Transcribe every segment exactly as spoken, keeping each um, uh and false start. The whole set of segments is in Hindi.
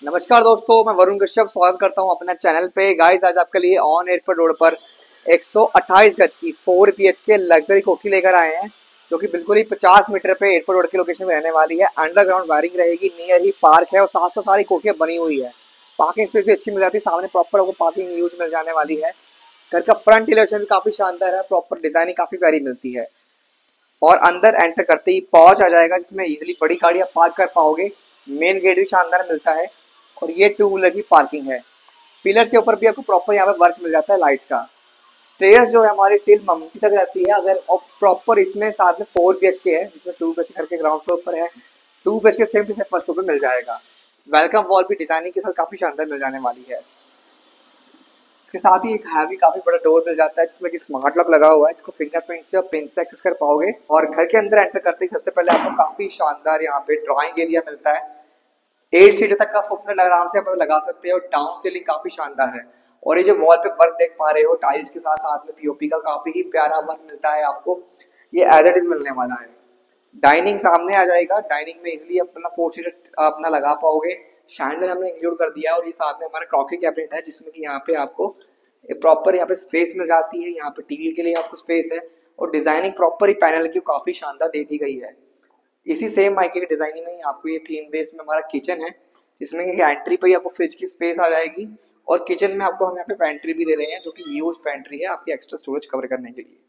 नमस्कार दोस्तों, मैं वरुण कश्यप स्वागत करता हूं अपने चैनल पे। गाइस, आज आपके लिए ऑन एयरपोर्ट रोड पर एक सौ अट्ठाईस गज की फोर बी एच के लग्जरी कोठी लेकर आए हैं, जो कि बिल्कुल ही पचास मीटर पे एयरपोर्ट रोड की लोकेशन में रहने वाली है। अंडरग्राउंड वायरिंग रहेगी, नियर ही पार्क है और साथ में सारी कोठियां बनी हुई है। पार्किंग स्पेस भी अच्छी मिल जाती है, सामने प्रॉपर आपको पार्किंग यूज मिल जाने वाली है। घर का फ्रंट एलिवेशन भी काफी शानदार है, प्रॉपर डिजाइनिंग काफी प्यारी मिलती है। और अंदर एंटर करते ही पहुंच आ जाएगा, जिसमें इजिली बड़ी गाड़ियां पार्क कर पाओगे। मेन गेट भी शानदार मिलता है और ये टू व्हीलर की पार्किंग है। पिलर्स के ऊपर भी आपको प्रॉपर यहाँ पे वर्क मिल जाता है लाइट्स का। स्टेयर्स जो है हमारी टिल मम्मी तक रहती है। अगर और प्रॉपर इसमें साथ में फोर बी एच के है, जिसमें टू बी एच के करके ग्राउंड फ्लोर पर है, टू बी एच के same to same first floor पे मिल जाएगा। वेलकम वॉल भी डिजाइनिंग के साथ काफी शानदार मिल जाने वाली है। इसके साथ ही एक हैवी काफी बड़ा डोर मिल जाता है, जिसमें कि स्मार्ट लॉक लगा हुआ है, जिसको फिंगरप्रिंट से और पिन से एक्सेस कर पाओगे। और घर के अंदर एंटर करते ही सबसे पहले आपको काफी शानदार यहाँ पे ड्राइंग एरिया मिलता है। एट सीटर तक का सोफा आराम से आप लगा सकते हो। डाउन सीलिंग काफी शानदार है। और ये जो वॉल पे वर्क देख पा रहे हो टाइल्स के साथ साथ में पीओपी का काफी ही प्यारा वर्क मिलता है आपको। ये एज इट इज मिलने वाला है। डाइनिंग सामने आ जाएगा। डाइनिंग में इजिली अपना फोर सीटर अपना लगा पाओगे। शैंडल हमने इंक्लूड कर दिया और ये साथ में हमारा क्रॉकरी कैबिनेट है, जिसमें कि यहाँ पे आपको प्रॉपर यहाँ पे स्पेस मिल जाती है। यहाँ पे टीवी के लिए आपको स्पेस है और डिजाइनिंग प्रॉपर ही पैनल की काफी शानदार दे दी गई है। इसी सेम माइके की डिजाइनिंग में आपको ये थीम बेस में हमारा किचन है, जिसमें कि एंट्री पे ही आपको फ्रिज की स्पेस आ जाएगी। और किचन में आपको हम यहाँ पे पेंट्री भी दे रहे हैं, जो कि यूज पेंट्री है आपकी एक्स्ट्रा स्टोरेज कवर करने के लिए।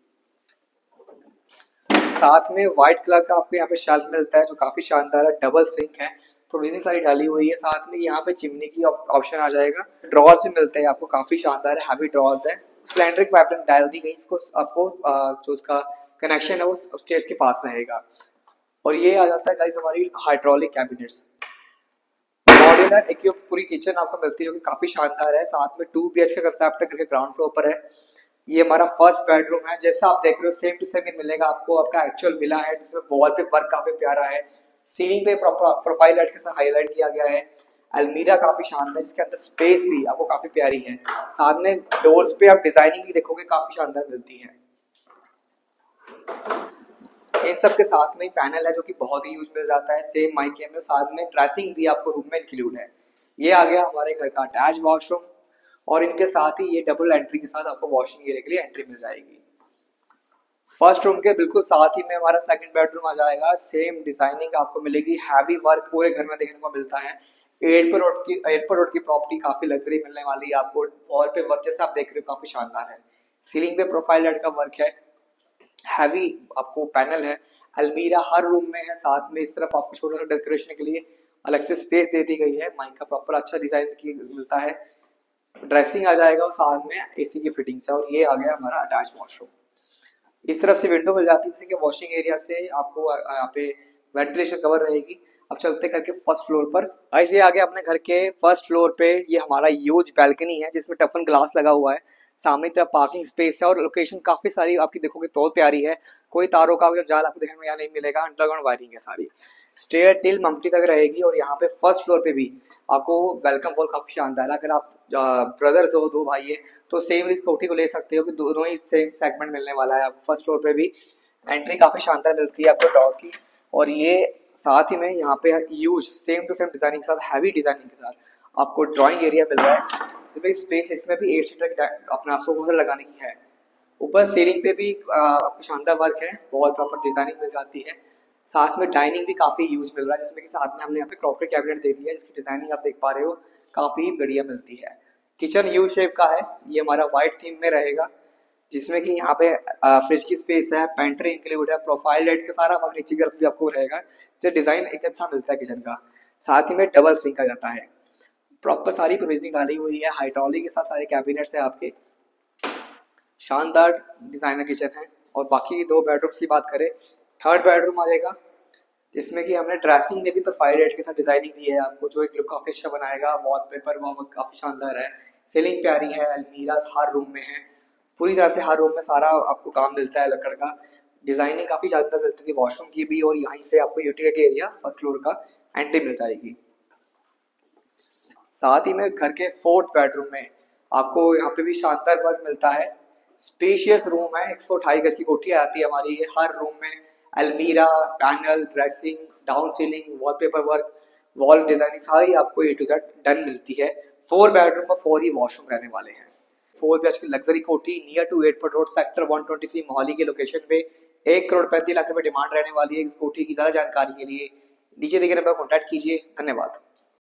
साथ में व्हाइट कलर का आपको यहाँ पे शेल्फ मिलता है, जो काफी शानदार है। डबल सिंक है, प्रोविजन सारी डाली हुई है। साथ में यहाँ पे चिमनी की ऑप्शन आ जाएगा। ड्रॉर्स भी मिलते हैं आपको, काफी शानदार है, हैवी ड्रॉर्स है। सिलेंड्रिक पाइपलाइन डाल दी गई, इसको आपको जो उसका कनेक्शन है वो स्टेयर्स के पास रहेगा। और ये आ जाता है गाइस हमारी हाइड्रोलिक कैबिनेट्स। मॉड्यूलर इक्विप पूरी किचन आपको मिलती है, जो कि काफी शानदार है। साथ में टू बी एच का कंसेप्ट है, करके ग्राउंड फ्लोर पर है। ये हमारा फर्स्ट बेडरूम है, जैसा आप देख रहे हो सेम टू सेम मिलेगा आपको। आपका एक्चुअल विला है, जिसमें वॉल पे वर्क काफी प्यारा है। सीलिंग पे प्रॉपर प्रोफाइल लाइट के साथ हाईलाइट किया गया है। अलमीरा काफी शानदार, इसके अंदर स्पेस भी आपको काफी प्यारी है। साथ में डोर्स पे आप डिजाइनिंग भी देखोगे काफी शानदार मिलती है। इन सब के साथ में पैनल है, जो कि बहुत ही यूज मिल जाता है सेम माइके में। साथ में ड्रेसिंग भी आपको रूम में इंक्लूड है। ये आ गया हमारे घर का अटैच वॉशरूम और इनके साथ ही ये डबल एंट्री के साथ आपको वॉशिंग एरिया के लिए एंट्री मिल जाएगी। फर्स्ट रूम के बिल्कुल साथ ही में हमारा सेकंड बेडरूम आ जाएगा। सेम डिजाइनिंग आपको मिलेगी, हैवी वर्क पूरे घर में देखने को मिलता है। एयरपोर्ट रोड की एयरपोर्ट रोड की प्रॉपर्टी काफी लग्जरी मिलने वाली है आपको। वॉल पे वर्क जैसा आप देख रहे हो काफी शानदार है। सीलिंग पे प्रोफाइल लाइट का वर्क है, हैवी आपको पैनल है। अलमीरा हर रूम में है। साथ में इस तरफ आपको छोटा सा डेकोरेशन के लिए अलग से स्पेस दे दी गई है। माइक का प्रॉपर अच्छा डिजाइन की मिलता है। ड्रेसिंग आ जाएगा और साथ में एसी की फिटिंग है। और ये आ गया हमारा अटैच वॉशरूम। इस तरफ से विंडो मिल जाती है, जिससे कि वॉशिंग एरिया से आपको यहाँ पे वेंटिलेशन कवर रहेगी। अब चलते करके फर्स्ट फ्लोर पर। ऐसे आ गया अपने घर के फर्स्ट फ्लोर पे। ये हमारा यूज बैल्कनी है, जिसमें टफन ग्लास लगा हुआ है। सामने तरफ पार्किंग स्पेस है और लोकेशन काफी सारी आपकी देखोगे बहुत प्यारी है। कोई तारों का जाल आपको देखने में यहाँ नहीं मिलेगा। अंडरग्राउंड वायरिंग है सारी। स्टेयर टिल मम्टी तक रहेगी। और यहाँ पे फर्स्ट फ्लोर पे भी आपको वेलकम वॉल काफी शानदार है। अगर आप ब्रदर्स हो, दो भाई है, तो सेम इस कोठी को ले सकते हो कि दोनों ही सेम सेगमेंट मिलने वाला है। आपको फर्स्ट फ्लोर पे भी एंट्री काफी शानदार मिलती है आपको डोर की। और ये साथ ही में यहाँ पे use same to same designing के साथ, हैवी डिजाइनिंग के साथ आपको ड्राइंग एरिया मिल रहा है। इसमें स्पेस इसमें भी एट सीटर अपना सोफा लगाने की है। ऊपर सीलिंग पे भी आपको शानदार वर्क है, वॉल प्रॉपर डिजाइनिंग मिल जाती है। साथ में डाइनिंग भी काफी यूज मिल रहा है, जिसमें कि साथ में हमने यहाँ पे क्रॉकरी कैबिनेट दे दिया है, जिसकी डिजाइनिंग आप देख पा रहे हो काफी बढ़िया मिलती है। किचन यू शेप का है। ये हमारा व्हाइट थीम में रहेगा, जिसमें कि यहाँ पे फ्रिज की स्पेस है, पेंट्री इंक्लूड है, प्रोफाइल लाइट का सारा वर्क नीचे की तरफ भी आपको रहेगा। जिससे डिजाइन एक अच्छा मिलता है किचन का। साथ ही में डबल सिंक आ जाता है। प्रॉपर सारी प्रोविजनिंग डाली हुई है। हाइड्रोलिक के साथ सारे कैबिनेट्स है आपके। शानदार डिजाइनर किचन है। और बाकी दो बेडरूम्स की बात करें, थर्ड बेडरूम आ जाएगा, जिसमें कि हमने ड्रेसिंग में भी प्रोफाइल लाइट के साथ डिजाइनिंग दी है आपको, जो एक लुक काफी अच्छा बनाएगा। वॉलपेपर वॉल काफी शानदार है। सीलिंग प्यारी है। अलमीरा हर रूम में है। पूरी तरह से हर रूम में सारा आपको काम मिलता है लकड़ का। डिजाइनिंग काफी ज्यादा मिलती है वॉशरूम की भी। और यहीं से आपको यूटिलिटी एरिया फर्स्ट फ्लोर का एंट्री मिल जाएगी। साथ ही में घर के फोर्थ बेडरूम में आपको यहाँ पे भी शानदार वर्क मिलता है। स्पेशियस रूम है। एक सौ अठाई गज की कोठी आती है हमारी। हर रूम में अलमीरा, panel, dressing, down ceiling, wallpaper work wall designing सारी आपको ए टू जेड डन मिलती है। फोर बेडरूम में फोर ही वॉशरूम रहने वाले हैं। फोर बी एच की लग्जरी कोठी near to airport road sector one twenty three Mohali के लोकेशन पे एक करोड़ पैंतीस लाख रुपए डिमांड रहने वाली है इस कोठी की। ज्यादा जानकारी के लिए नीचे दिखे नंबर पर कॉन्टैक्ट कीजिए। धन्यवाद।